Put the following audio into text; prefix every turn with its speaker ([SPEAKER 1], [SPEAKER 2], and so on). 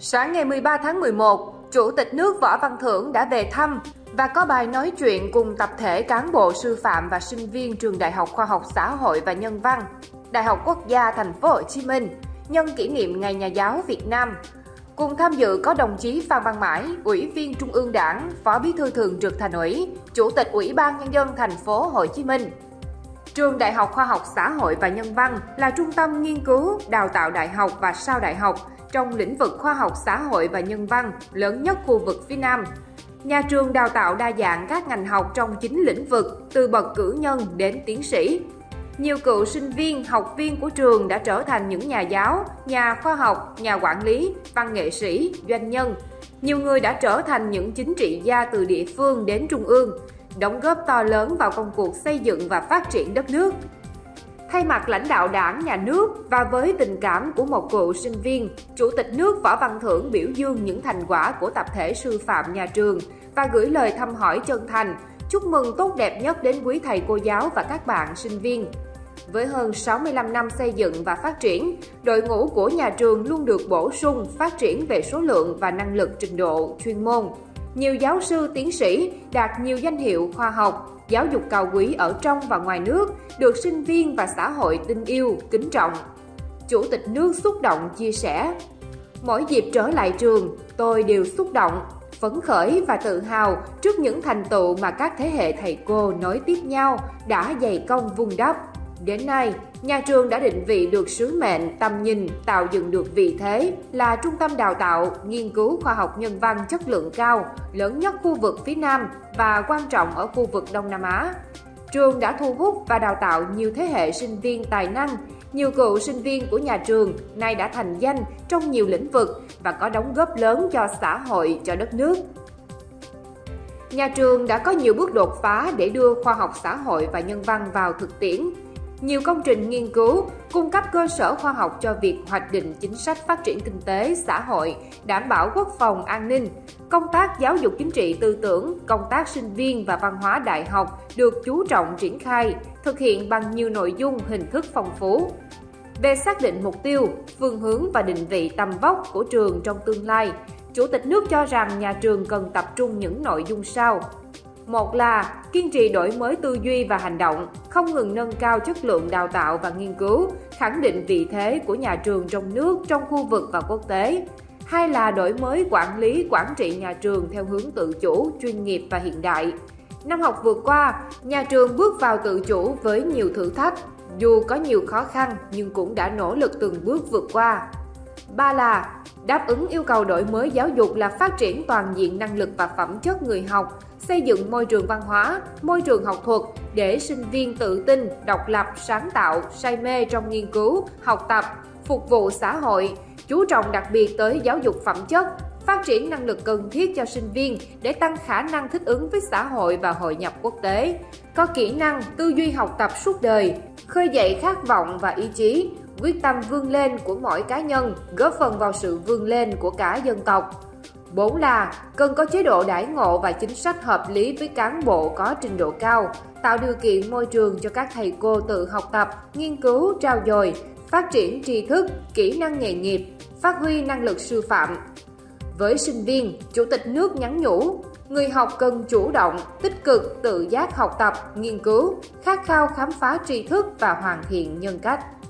[SPEAKER 1] Sáng ngày 13 tháng 11, Chủ tịch nước Võ Văn Thưởng đã về thăm và có bài nói chuyện cùng tập thể cán bộ sư phạm và sinh viên Trường Đại học Khoa học Xã hội và Nhân văn, Đại học Quốc gia Thành phố Hồ Chí Minh nhân kỷ niệm Ngày Nhà giáo Việt Nam. Cùng tham dự có đồng chí Phan Văn Mãi, Ủy viên Trung ương Đảng, Phó Bí thư Thường trực Thành ủy, Chủ tịch Ủy ban Nhân dân Thành phố Hồ Chí Minh. Trường Đại học Khoa học Xã hội và Nhân văn là trung tâm nghiên cứu, đào tạo đại học và sau đại học trong lĩnh vực khoa học xã hội và nhân văn lớn nhất khu vực phía Nam. Nhà trường đào tạo đa dạng các ngành học trong 9 lĩnh vực, từ bậc cử nhân đến tiến sĩ. Nhiều cựu sinh viên, học viên của trường đã trở thành những nhà giáo, nhà khoa học, nhà quản lý, văn nghệ sĩ, doanh nhân. Nhiều người đã trở thành những chính trị gia từ địa phương đến trung ương, đóng góp to lớn vào công cuộc xây dựng và phát triển đất nước. Thay mặt lãnh đạo Đảng, Nhà nước và với tình cảm của một cựu sinh viên, Chủ tịch nước Võ Văn Thưởng biểu dương những thành quả của tập thể sư phạm nhà trường và gửi lời thăm hỏi chân thành, chúc mừng tốt đẹp nhất đến quý thầy cô giáo và các bạn sinh viên. Với hơn 65 năm xây dựng và phát triển, đội ngũ của nhà trường luôn được bổ sung, phát triển về số lượng và năng lực trình độ, chuyên môn. Nhiều giáo sư, tiến sĩ đạt nhiều danh hiệu khoa học, giáo dục cao quý ở trong và ngoài nước, được sinh viên và xã hội tin yêu, kính trọng. Chủ tịch nước xúc động chia sẻ: "Mỗi dịp trở lại trường, tôi đều xúc động, phấn khởi và tự hào trước những thành tựu mà các thế hệ thầy cô nối tiếp nhau đã dày công vun đắp. Đến nay, nhà trường đã định vị được sứ mệnh, tầm nhìn, tạo dựng được vị thế là trung tâm đào tạo, nghiên cứu khoa học nhân văn chất lượng cao, lớn nhất khu vực phía Nam và quan trọng ở khu vực Đông Nam Á. Trường đã thu hút và đào tạo nhiều thế hệ sinh viên tài năng, nhiều cựu sinh viên của nhà trường nay đã thành danh trong nhiều lĩnh vực và có đóng góp lớn cho xã hội, cho đất nước. Nhà trường đã có nhiều bước đột phá để đưa khoa học xã hội và nhân văn vào thực tiễn. Nhiều công trình nghiên cứu, cung cấp cơ sở khoa học cho việc hoạch định chính sách phát triển kinh tế, xã hội, đảm bảo quốc phòng, an ninh. Công tác giáo dục chính trị tư tưởng, công tác sinh viên và văn hóa đại học được chú trọng triển khai, thực hiện bằng nhiều nội dung, hình thức phong phú. Về xác định mục tiêu, phương hướng và định vị tầm vóc của trường trong tương lai, Chủ tịch nước cho rằng nhà trường cần tập trung những nội dung sau. Một là kiên trì đổi mới tư duy và hành động, không ngừng nâng cao chất lượng đào tạo và nghiên cứu, khẳng định vị thế của nhà trường trong nước, trong khu vực và quốc tế. Hai là đổi mới quản lý, quản trị nhà trường theo hướng tự chủ, chuyên nghiệp và hiện đại. Năm học vừa qua, nhà trường bước vào tự chủ với nhiều thử thách, dù có nhiều khó khăn nhưng cũng đã nỗ lực từng bước vượt qua. Ba là đáp ứng yêu cầu đổi mới giáo dục là phát triển toàn diện năng lực và phẩm chất người học, xây dựng môi trường văn hóa, môi trường học thuật để sinh viên tự tin, độc lập, sáng tạo, say mê trong nghiên cứu, học tập, phục vụ xã hội, chú trọng đặc biệt tới giáo dục phẩm chất, phát triển năng lực cần thiết cho sinh viên để tăng khả năng thích ứng với xã hội và hội nhập quốc tế, có kỹ năng, tư duy học tập suốt đời, khơi dậy khát vọng và ý chí, quyết tâm vươn lên của mỗi cá nhân, góp phần vào sự vươn lên của cả dân tộc. 4 là cần có chế độ đãi ngộ và chính sách hợp lý với cán bộ có trình độ cao, tạo điều kiện môi trường cho các thầy cô tự học tập, nghiên cứu, trau dồi, phát triển tri thức, kỹ năng nghề nghiệp, phát huy năng lực sư phạm. Với sinh viên, Chủ tịch nước nhắn nhủ, người học cần chủ động, tích cực, tự giác học tập, nghiên cứu, khát khao khám phá tri thức và hoàn thiện nhân cách.